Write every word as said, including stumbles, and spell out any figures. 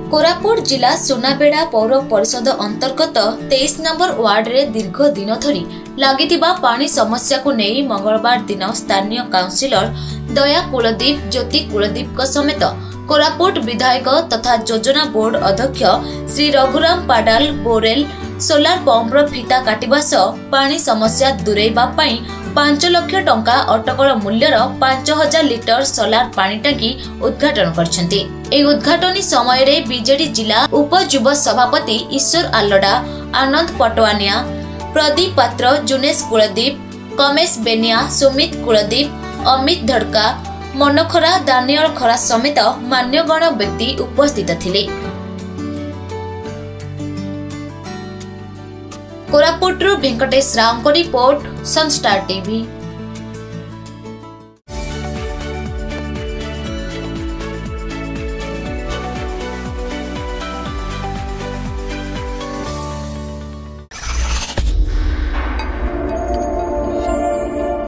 कोरापुट जिला सुनाबेड़ा पौर परिषद अंतर्गत तेईस नंबर वार्ड रे दीर्घ दिन धरी लागिथिबा पानी समस्या को नहीं मंगलवार दिन स्थानीय काउंसिलर दया कुलदीप ज्योति कुलदीप समेत कोरापुट विधायक तथा योजना बोर्ड अध्यक्ष श्री रघुराम पाडाल बोरेल सोलार पंपर फिता काटिबा सह पानी समस्या दूरेबा पई पांच लाख टंका अटकल मूल्यर पांच हजार लिटर सोलार पानी टांकी उद्घाटन करछन्ती। ए उद्घाटनी समय रे बीजेडी जिला उप युव सभापति ईश्वर आलडा, आनंद पटवानिया, प्रदीप पात्र, जुनेश कुलदीप, कमेश बेनिया, सुमित कुलदीप, अमित धड़का, मनोखरा, दानियल खरा समेत मान्यगण व्यक्ति उपस्थित थिले। कोरापुटरू वेंकटेश राव को रिपोर्ट, सनस्टार टीवी।